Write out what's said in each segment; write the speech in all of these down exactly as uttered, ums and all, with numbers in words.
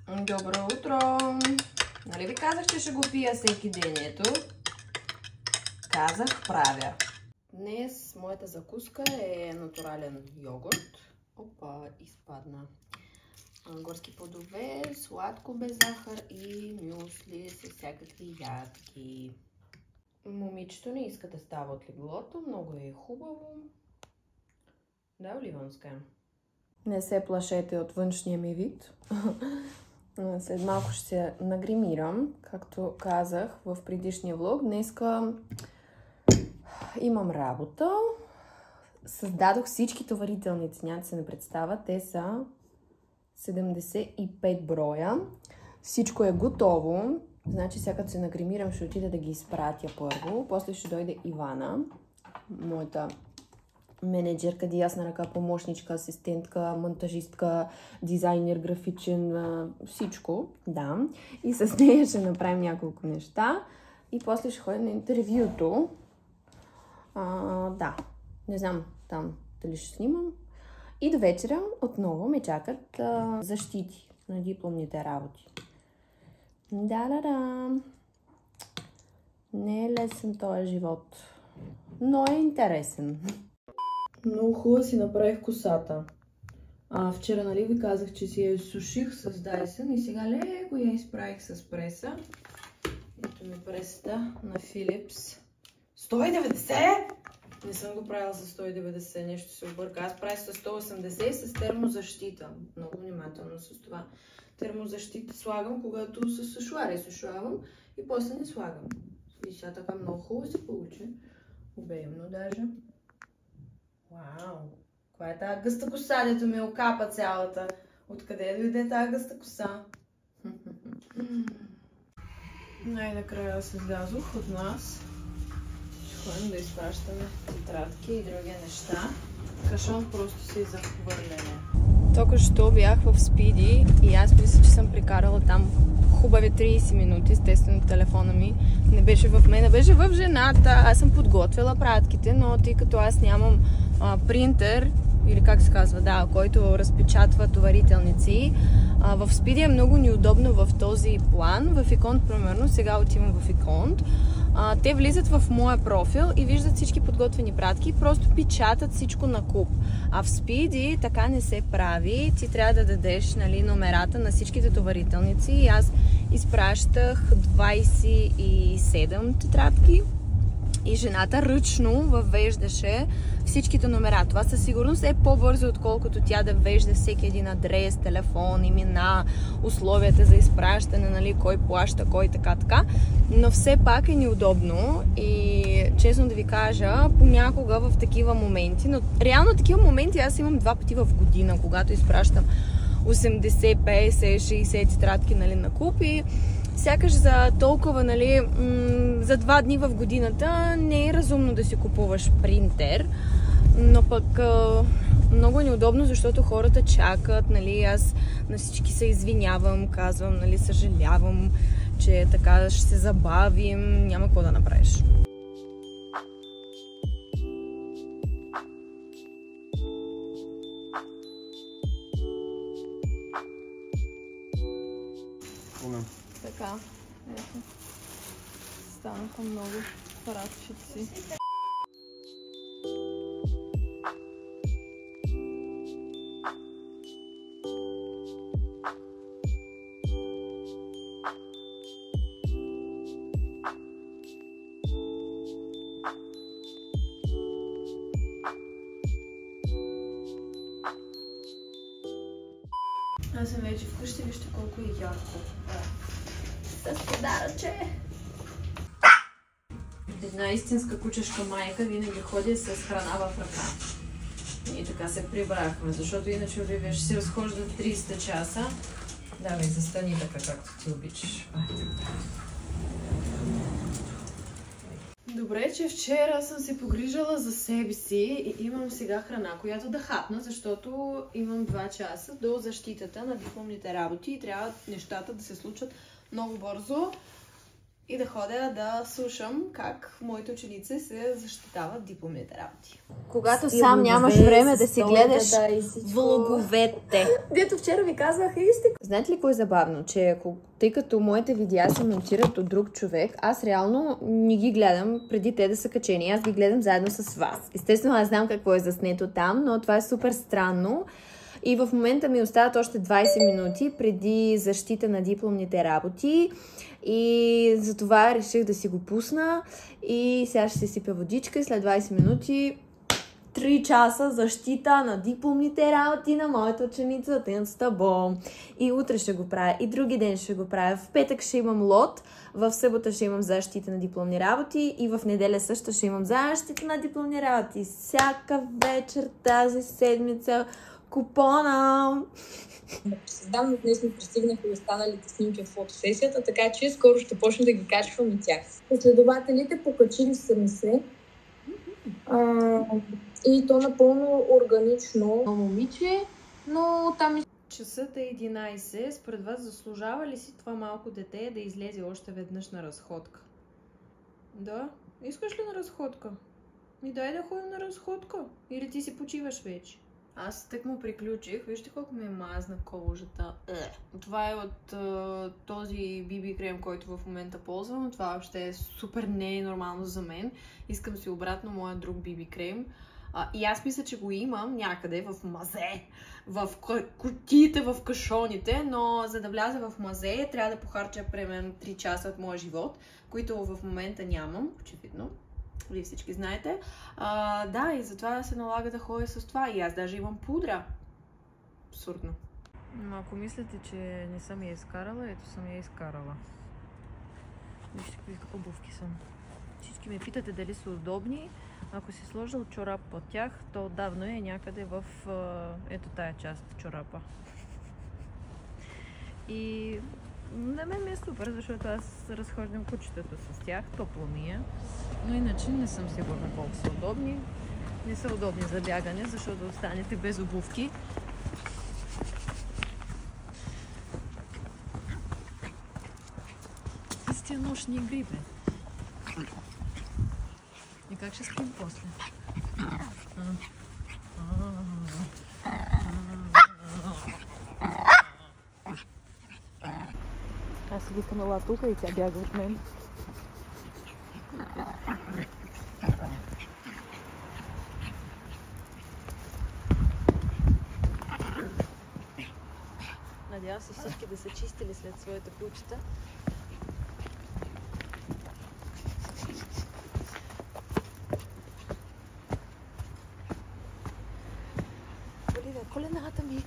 Добро утро! Нали ви казах, че ще го пия всеки ден, ето? Казах, правя. Днес моята закуска е натурален йогурт. Опа, изпадна. Горски плодове, сладко без захар и мюсли с всякакви ядки. Момичето не иска да става от леглото, много е хубаво. Да, Оливонска. Не се плашете от външния ми вид. След малко ще се нагримирам, както казах в предишния влог. Днеска имам работа. Създадох всички товарителници, няма да се не представя. Те са седемдесет и пет броя. Всичко е готово. Значи сега като се нагримирам, ще отида да ги изпратя първо. После ще дойде Ивана, моята менеджерка, дясна ръка, помощничка, асистентка, монтажистка, дизайнер, графичен, всичко. Да. И с нея ще направим няколко неща. И после ще ходим на интервюто. А, да. Не знам там дали ще снимам. И до вечера отново ме чакат а, защити на дипломните работи. Да-да-да. Не е лесен този живот, но е интересен. Много хубаво си направих косата. А, вчера, нали ви казах, че си я суших с Dyson и сега леко я изправих с преса. Ето ми пресата на Philips. сто и деветдесет! Не съм го правила за сто и деветдесет, нещо се обърка. Аз правих с сто и осемдесет и с термозащита. Много внимателно с това. Термозащита слагам, когато с сушуар изсушавам и после не слагам. И сега така много хубаво се получи. Обемно даже. Вау! Коя е тази гъста коса, дето ми окапа цялата? Откъде дойде тази гъста коса? Най-накрая се слязох от нас. Ще ходим да изпращаме тетрадки и други неща. Кашон просто си за хвърляне. Тока що бях в Спиди и аз мисля, че съм прикарала там хубави трийсет минути. Естествено, телефона ми не беше в мен, беше в жената. Аз съм подготвила пратките, но тъй като аз нямам а, принтер, или как се казва, да, който разпечатва товарителници, а, в Спиди е много неудобно в този план. В Иконт, примерно, сега отивам в Иконт. А, те влизат в моя профил и виждат всички подготвени пратки и просто печатат всичко на куп. А в Спиди така не се прави. Ти трябва да дадеш, нали, номерата на всичките товарителници и аз изпращах двайсет и седем тетрадки и жената ръчно въвеждаше всичките номера. Това със сигурност е по-бързо, отколкото тя да вежда всеки един адрес, телефон, имена, условията за изпращане, нали, кой плаща, кой така, така. Но все пак е неудобно и честно да ви кажа, понякога в такива моменти, но реално такива моменти аз имам два пъти в година, когато изпращам осемдесет, петдесет, шейсет тетрадки, нали, на куп и сякаш за толкова, нали, за два дни в годината не е разумно да си купуваш принтер, но пък много неудобно, защото хората чакат, нали, аз на всички се извинявам, казвам, нали, съжалявам, че така ще се забавим, няма какво да направиш. Така, ето, станаха много пратчици. Аз съм вече вкъщи, вижте колко е ярко. С подаръче! Една истинска кучешка майка винаги ходи с храна в ръка. И така се прибрахме, защото иначе Оливия ще се разхожда триста часа. Давай, застани така, както ти обичаш. Добре, че вчера съм се погрижала за себе си и имам сега храна, която да хапна, защото имам два часа до защитата на дипломните работи и трябва нещата да се случат много бързо. и да ходя да слушам как моите ученици се защитават дипломните работи. Когато Стилове, сам нямаш време да си гледаш да, влоговете. Дето вчера ви казвах истина. Знаете ли кое е забавно? Че ако, тъй като моите видеа се монтират от друг човек, аз реално не ги гледам преди те да са качени. Аз ги гледам заедно с вас. Естествено, аз знам какво е заснето там, но това е супер странно. И в момента ми остават още двайсет минути преди защита на дипломните работи. И затова реших да си го пусна. И сега ще си сипя водичка и след двайсет минути три часа защита на дипломните работи на моята ученица Тенста Бом. И утре ще го правя, и други ден ще го правя. В петък ще имам лот, в събота ще имам защита на дипломни работи и в неделя също ще имам защита на дипломни работи. Всяка вечер тази седмица купона. Създам, но днес ми пристигнаха и останалите снимки от фотосесията, така че скоро ще почна да ги качвам и тях. Последователите покачили са ми се. А, и то напълно органично. Момиче, но там... Часът е единайсет. Според вас заслужава ли си това малко дете да излезе още веднъж на разходка? Да? Искаш ли на разходка? Ми дай да ходим на разходка. Или ти си почиваш вече? Аз тък му приключих. Вижте колко ми е мазна кожата. Това е от uh, този би би крем, който в момента ползвам. Това въобще е супер не е нормално за мен. Искам си обратно моя друг би би крем. Uh, и аз мисля, че го имам някъде в мазе, в кутиите, в кашоните, но за да вляза в мазе трябва да похарча примерно три часа от моя живот, които в момента нямам, очевидно. Вие всички знаете. А, да, и затова се налага да ходя с това. И аз даже имам пудра. Абсурдно. Но ако мислите, че не съм я изкарала, ето съм я изкарала. Вижте какви обувки съм. Всички ме питате дали са удобни. Ако си сложил чорап под тях, то отдавна е някъде в ето тая част чорапа. И на мен ми е супер, защото аз разхождам кучетата с тях, топло ми е. Но иначе не съм сигурна колко са удобни. Не са удобни за бягане, защото останете без обувки. Истия нощни игри, бе. И как ще спим после? Аз си викам ела тук и тя бяга от мен. Надявам се всички да са чистили след своите кучета. Оливия, колената ми!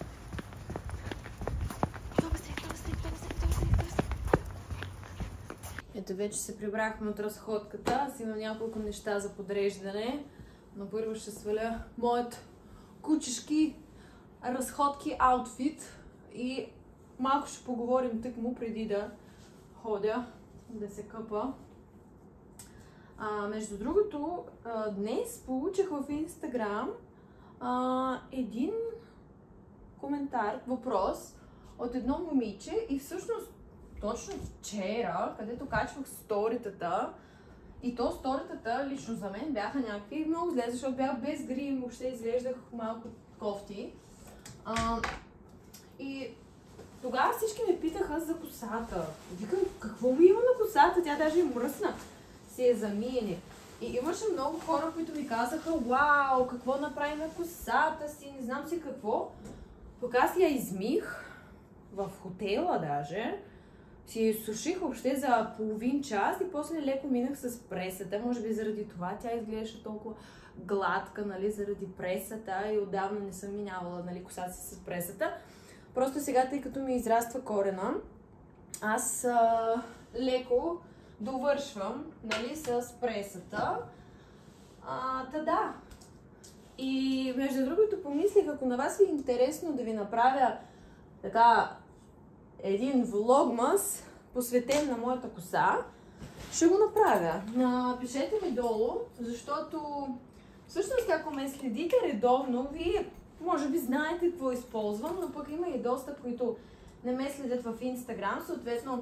Ето вече се прибрахме от разходката. Аз имам няколко неща за подреждане. Но първо ще сваля моят кучешки разходки аутфит. И малко ще поговорим тъкмо преди да ходя, да се къпа. А, между другото, а, днес получих в Инстаграм а, един коментар, въпрос от едно момиче и всъщност точно вчера, където качвах сторитата, и то сторитата лично за мен бяха някакви много зле, защото бях без грим, въобще изглеждах малко кофти. А, и тогава всички ме питаха за косата. Викам, какво ми има на косата? Тя даже и мръсна. Се е замиене. И имаше много хора, които ми казаха, вау, какво направи на косата си, не знам си какво. Пък аз я измих в хотела даже. Си я суших въобще за половин час и после леко минах с пресата. Може би заради това тя изглеждаше толкова гладка, нали, заради пресата и отдавна не съм минавала, нали, косата си с пресата. Просто сега, тъй като ми израства корена, аз а, леко довършвам, нали, с пресата. А, та да. И между другото помислих, ако на вас ви е интересно да ви направя така един влогмас, посветен на моята коса, ще го направя. Напишете ми долу, защото всъщност ако ме следите редовно, вие може би знаете какво използвам, но пък има и доста, които не ме следят в Инстаграм. Съответно,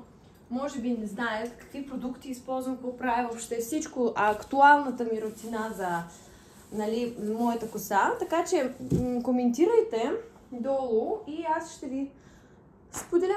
може би не знаят какви продукти използвам, какво правя въобще всичко, а актуалната ми рутина за, нали, моята коса. Така че м- коментирайте долу и аз ще ви споделя.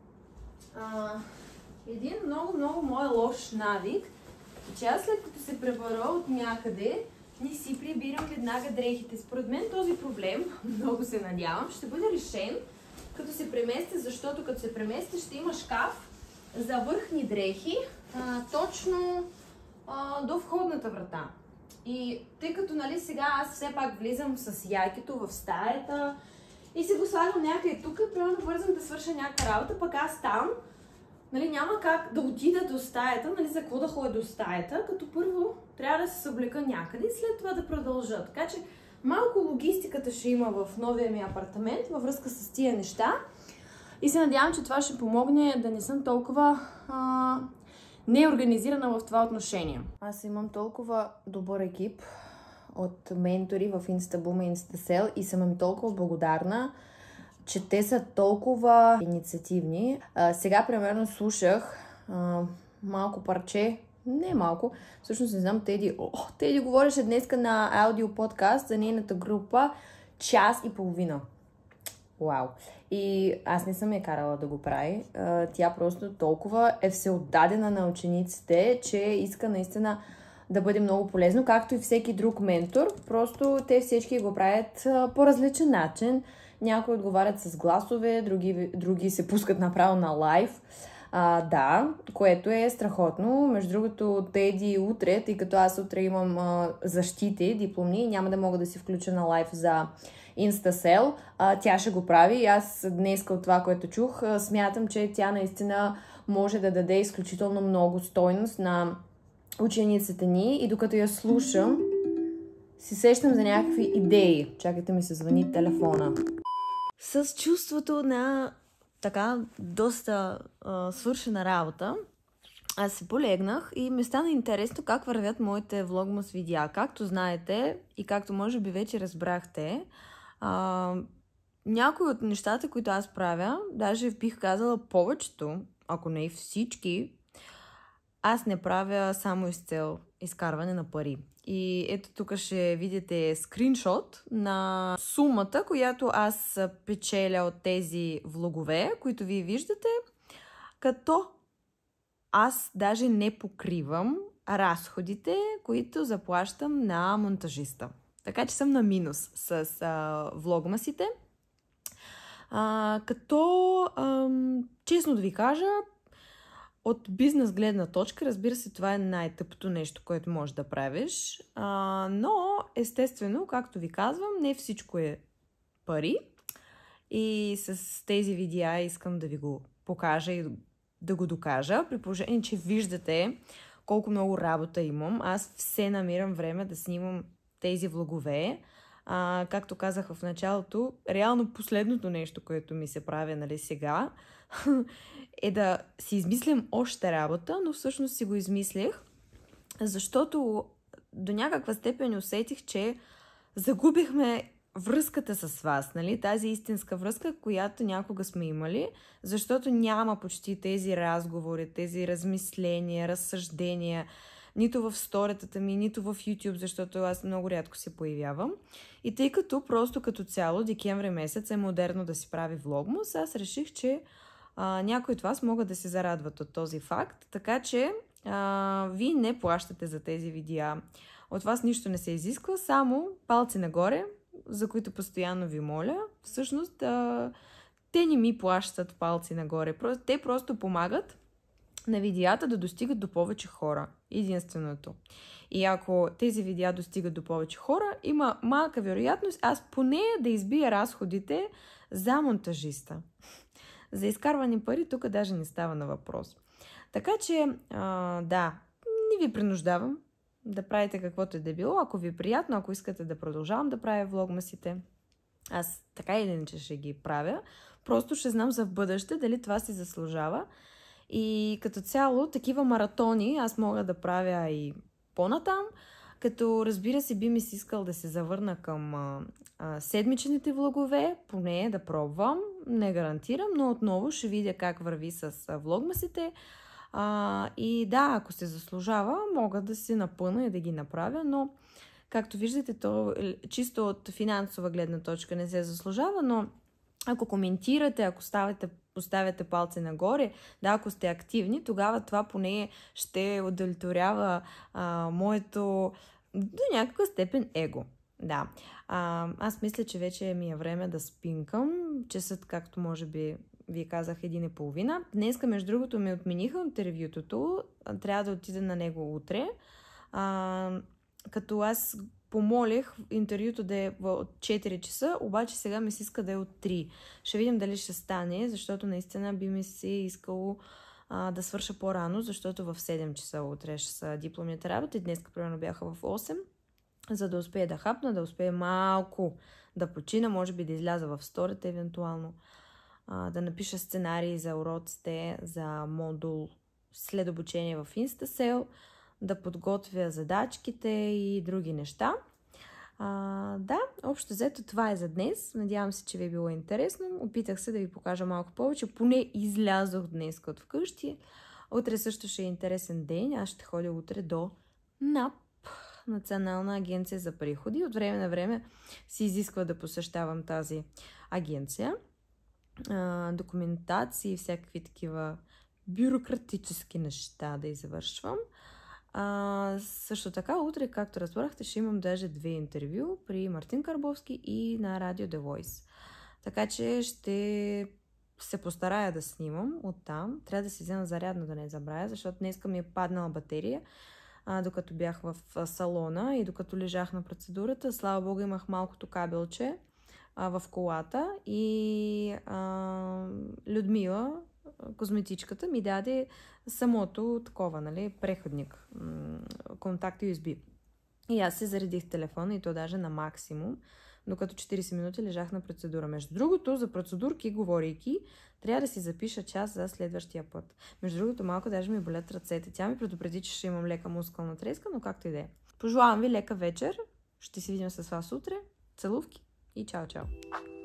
А, един много, много мой лош навик, че аз след като се пребера от някъде, не си прибирам веднага дрехите. Според мен този проблем, много се надявам, ще бъде решен като се преместя, защото като се преместя ще има шкаф за върхни дрехи, а, точно а, до входната врата. И тъй като, нали, сега аз все пак влизам с яйкето в стаята и си го слагам някъде тук, примерно бързам да свърша някаква работа, пък аз там, нали, няма как да отида до стаята, нали, за какво да ходя до стаята, като първо трябва да се съблека някъде и след това да продължа. Така че малко логистиката ще има в новия ми апартамент във връзка с тия неща. И се надявам, че това ще помогне да не съм толкова а, неорганизирана в това отношение. Аз имам толкова добър екип от ментори в Instaboom и InstaSell и съм им толкова благодарна, че те са толкова инициативни. А, сега, примерно, слушах а, малко парче, не малко, всъщност не знам, Теди, о, Теди говореше днеска на аудиоподкаст за нейната група час и половина. Вау! И аз не съм я карала да го прави. А, тя просто толкова е всеотдадена на учениците, че иска наистина да бъде много полезно, както и всеки друг ментор. Просто те всички го правят а, по различен начин. Някои отговарят с гласове, други, други се пускат направо на лайв. А, да, което е страхотно. Между другото, Теди утре, тъй като аз утре имам а, защити, дипломни, няма да мога да си включа на лайв за InstaSell, а, тя ще го прави. И аз днес от това, което чух, а, смятам, че тя наистина може да даде изключително много стойност на учениците ни и докато я слушам, си сещам за някакви идеи. Чакайте, ми се звъни телефона. С чувството на така доста а, свършена работа, аз се полегнах и ми стана интересно как вървят моите влогмас видеа. Както знаете и както може би вече разбрахте, а, някои от нещата, които аз правя, даже бих казала повечето, ако не и всички, аз не правя само из цел изкарване на пари. И ето тук ще видите скриншот на сумата, която аз печеля от тези влогове, които вие виждате, като аз даже не покривам разходите, които заплащам на монтажиста. Така че съм на минус с а, влогмасите. А, като, а, честно да ви кажа, от бизнес гледна точка, разбира се, това е най-тъпото нещо, което можеш да правиш. А, но, естествено, както ви казвам, не всичко е пари. И с тези видеа искам да ви го покажа и да го докажа. При положение, че виждате колко много работа имам. Аз все намирам време да снимам тези влогове. А, както казах в началото, реално последното нещо, което ми се прави, нали, сега, е да си измислям още работа, но всъщност си го измислих, защото до някаква степен усетих, че загубихме връзката с вас, нали? Тази истинска връзка, която някога сме имали, защото няма почти тези разговори, тези размисления, разсъждения, нито в сторетата ми, нито в YouTube, защото аз много рядко се появявам. И тъй като просто като цяло декември месец е модерно да си прави влогмас, аз реших, че а, някои от вас могат да се зарадват от този факт, така че а, вие не плащате за тези видеа. От вас нищо не се изисква, само палци нагоре, за които постоянно ви моля. Всъщност, а, те не ми плащат палци нагоре. Те просто помагат на видеята да достигат до повече хора. Единственото. И ако тези видеа достигат до повече хора, има малка вероятност аз поне да избия разходите за монтажиста. За изкарване пари тук даже не става на въпрос. Така че, а, да, не ви принуждавам да правите каквото е да било. Ако ви е приятно, ако искате да продължавам да правя влогмасите, аз така или иначе ще ги правя. Просто ще знам за в бъдеще дали това си заслужава. И като цяло, такива маратони аз мога да правя и по-натам, като разбира се би ми си искал да се завърна към а, а, седмичните влогове, поне да пробвам, не гарантирам, но отново ще видя как върви с а, влогмасите. А, и да, ако се заслужава, мога да се напъна и да ги направя, но както виждате, то чисто от финансова гледна точка не се заслужава, но ако коментирате, ако ставате, поставяте палци нагоре, да, ако сте активни, тогава това поне ще удовлетворява а, моето до някаква степен его. Да. А, аз мисля, че вече ми е време да спинкам. Часът, както може би ви казах, един и половина. Днеска, между другото, ми отмениха интервютото. Трябва да отида на него утре. А, като аз помолих интервюто да е от четири часа, обаче сега ми се иска да е от три. Ще видим дали ще стане, защото наистина би ми се искало а, да свърша по-рано, защото в седем часа утре ще са дипломните работи. Днес, примерно, бяха в осем, за да успея да хапна, да успея малко да почина, може би да изляза в сторията, евентуално, а, да напиша сценарии за уроците, за модул след обучение в InstaSale, да подготвя задачките и други неща. А, да, общо взето това е за днес. Надявам се, че ви е било интересно. Опитах се да ви покажа малко повече. Поне излязох днес от вкъщи. Утре също ще е интересен ден. Аз ще ходя утре до НАП, Национална агенция за приходи. От време на време се изисква да посещавам тази агенция. А, документации и всякакви такива бюрократически неща да извършвам. А, също така, утре, както разбрахте, ще имам даже две интервю при Мартин Карбовски и на радио The Voice. Така че ще се постарая да снимам оттам. Трябва да си взема зарядно, да не забравя, защото днеска ми е паднала батерия, а, докато бях в салона и докато лежах на процедурата. Слава Богу, имах малкото кабелче а, в колата и а, Людмила, козметичката, ми даде самото такова, нали, преходник, контакт ю ес би. И аз се заредих телефона и то даже на максимум, докато четирийсет минути лежах на процедура. Между другото, за процедурки, говорейки, трябва да си запиша час за следващия път. Между другото, малко даже ми болят ръцете. Тя ми предупреди, че ще имам лека мускулна треска, но както и да е. Пожелавам ви лека вечер. Ще се видим с вас утре. Целувки и чао-чао!